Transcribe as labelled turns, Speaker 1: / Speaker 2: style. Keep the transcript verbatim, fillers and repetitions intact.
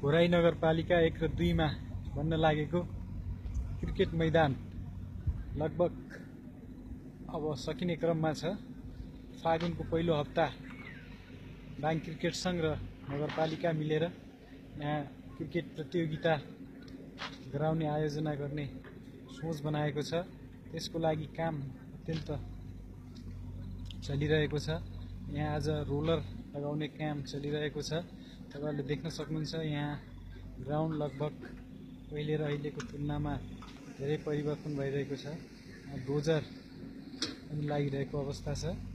Speaker 1: घोराई नगरपालिका एक र दुईमा बन्न लागेको क्रिकेट मैदान लगभग अब सकिने क्रममा छ। फागुनको पहिलो हप्ता बाङ क्रिकेट संघ र नगरपालिका मिलेर यहाँ क्रिकेट प्रतियोगिता गराउने आयोजना गर्ने सोच बनाएको छ। त्यसको लागि काम अत्यन्त चलिरहेको छ। यहाँ आज रोलर लगाउने काम चलिरहेको छ। तपाईहरुले देख्न सक्नुहुन्छ यहाँ ग्राउन्ड लगभग पहिले र अहिलेको तुलनामा धेरै परिवर्तन भइरहेको छ। डोजर पनि लागिरहेको अवस्था छ।